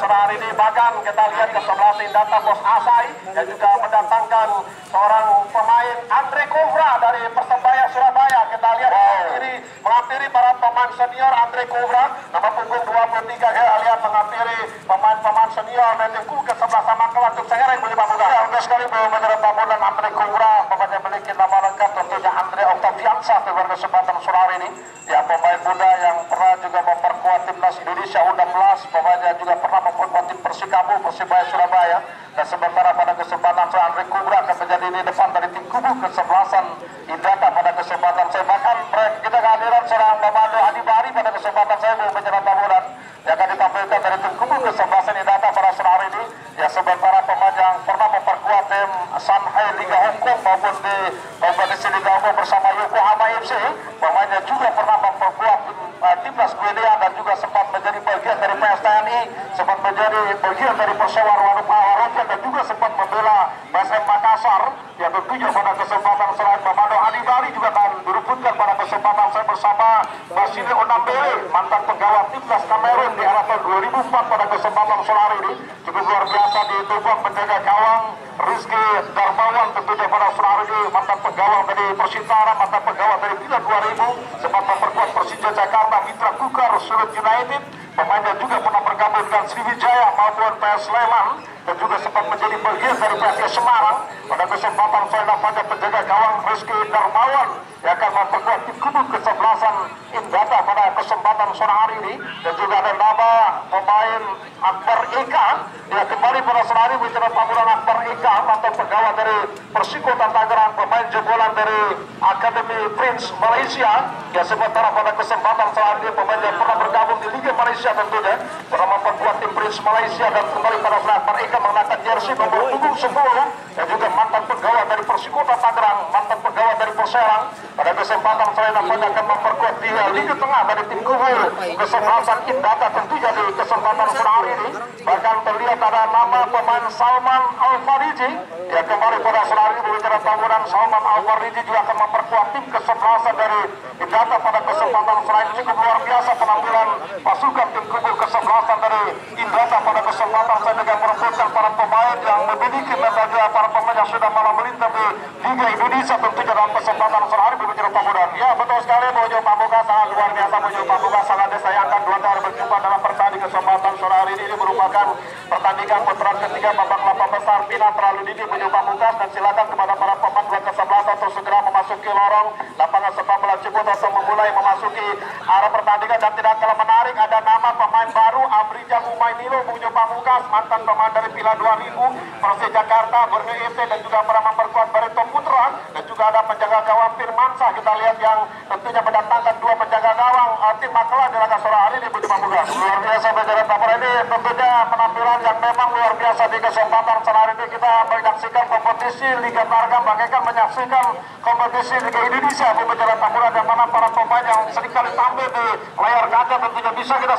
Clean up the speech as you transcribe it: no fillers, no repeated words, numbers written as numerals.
sore hari ini. Bahkan kita lihat kesebelasan data Bos Asai yang juga mendatangkan seorang pemain Andre Kovra dari Persebaya Surabaya. Kita lihat menghampiri para pemain senior Andre Kovra nomor punggung 23. Kita lihat menghampiri pemain senior dan tim ke sebelah sama kelas untuk saya yang berlima muda. Ya, untuk sekali menyerang bangunan Andre Kovra pemain memiliki nama lengkap tentunya Andre Octaviansa pada kesempatan sore hari ini. Ya, pemain muda yang pernah juga memperkuat timnas Indonesia U16, pemainnya juga pernah memperkuat tim Persikabo Persebaya Surabaya. Dan sementara pada kesempatan saya Andre Kovra akan menjadi di depan dari tim kubu kesebelasan Indata pada kesempatan saya. Bahkan kita kehadiran seorang Mamado Adibari pada kesempatan saya menyerang bangunan yang akan ditampilkan dari tim kubu kesebelasan Indata pada sore hari ini. Ya, sementara pemain yang pernah memperkuat tim Shanghai Liga Hong Kong maupun di kompetisi Liga Hong Kong bersama Yokohama FC, pemainnya juga pernah memperkuat timnas Guinea dan juga sempat menjadi bagian dari PS TNI, sempat menjadi bagian dari Persewar Warupa dan juga sempat membela PSM Makassar. Ya, tentunya pada kesempatan selain Mamado Adibari juga akan diruputkan pada kesempatan saya bersama Basile Onambele, mantan penggawa timnas Kamerun di era tahun 2004 pada kesempatan sore hari ini. Cukup luar biasa di tubuh penjaga gawang Rizky Darmawan tentunya pada sore hari ini, mantan pegawai dari Persitara, mantan pegawai dari Piala 2000, sempat memperkuat Persija Jakarta, Mitra Kukar, Sulut United. Pemainnya juga pernah bergabung dengan Sriwijaya maupun PS Sleman dan juga sempat menjadi bagian dari PSIS Semarang. Pada kesempatan saya namanya penjaga gawang Rizky Darmawan yang akan memperkuat tim kubu kesebelasan Indata pada kesempatan sore hari ini. Dan juga ada nama pemain Akbar Eka yang kembali pada sore hari bicara panggilan Akbar Eka, mantan pegawai dari Persikota Tangerang, pemain jebolan dari Akademi Prince Malaysia. Ya, sementara pada kesempatan sore hari ini pemain yang pernah bergabung di Liga Malaysia tentunya pernah memperkuat tim Prince Malaysia dan kembali pada sore Akbar Eka mengenakan jersey nomor punggung 10 dan juga mantan pegawai dari Persikota Tangerang, mantan pegawai dari Perserang. Pada kesempatan selain namanya akan memperkuat di Liga Tengah dari tim kubu kesebelasan Indata tentunya di kesempatan sore hari ini. Bahkan terlihat ada nama pemain Salman Al-Fariji yang kembali pada sore hari ini berbicara bangunan. Salman Al-Fariji juga akan memperkuat tim kesebelasan dari Indata pada kesempatan sore ini. Cukup luar biasa penampilan pasukan tim kubu kesebelasan dari Indata pada kesempatan saya dengan merebutkan para pemain yang memiliki medali, para pemain yang sudah malah melintang di Liga Indonesia tentunya dalam kesempatan sore hari berbicara bangunan. Ya, betul sekali, Bojo Pamuka sangat luar biasa. Bojo Pamuka sangat disayangkan dua kali berjumpa dalam pertandingan kesempatan sore hari ini. Ini merupakan pertandingan putaran ketiga babak 8 besar final terlalu dini Bojo Pamuka, dan silakan kepada para pemain dua kesebelasan untuk segera memasuki lorong lapangan sepak bola Ciputra untuk memulai memasuki arah pertandingan. Dan tidak kalah menarik ada nama pemain baru Abrijal Umainilo Bojo Pamuka, mantan pemain dari Piala 2000 Persija Jakarta, Borneo FC dan juga pernah memperkuat Barito Putra, dan juga ada penjaga gawang Firmansyah. Kita lihat yang tentunya mendatangkan dua penjaga gawang tim Magelang di laga sore hari ini Bojo Pamuka. Luar biasa berjalan Pamuka ini, tentunya penampilan yang memang luar biasa di kesempatan sore hari ini. Kita menyaksikan kompetisi Liga Targa bagaikan menyaksikan kompetisi Liga Indonesia berjalan Pamuka, di mana para pemain yang seringkali tampil di layar kaca tentunya bisa kita